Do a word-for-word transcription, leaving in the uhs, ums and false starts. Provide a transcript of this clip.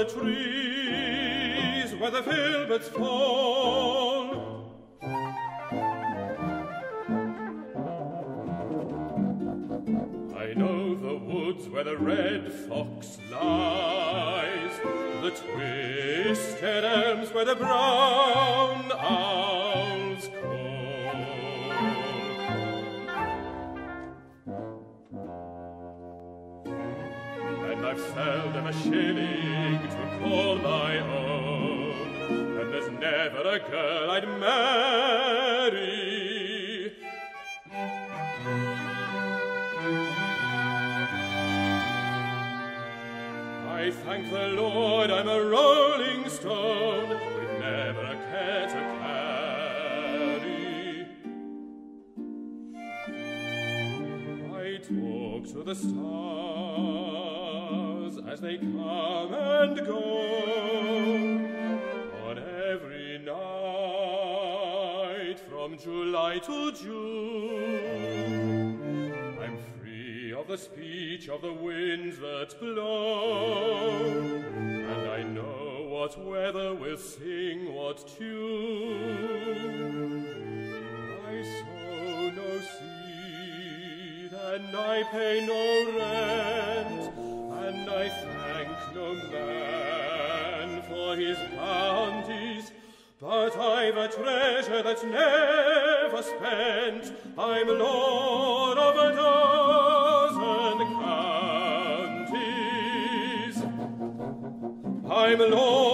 the trees where the filberts fall. I know the woods where the red fox lies, the twisted elms where the brown owls call. And I've seldom a shilling to call my own, and there's never a girl I'd marry. I thank the Lord I'm a rolling stone with never a care to carry. I talk to the stars as they come and go on every night from July to June. I'm free of the speech of the winds that blow, and I know what weather will sing what tune. I sow no seed, and I pay no rent, and I thank no man for his bounties, but I've a treasure that's never spent. I'm lord of a dozen counties. I'm lord